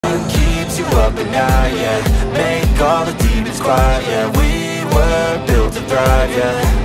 keeps you up at night, yeah. Make all the demons quiet, yeah. We were built to thrive, yeah.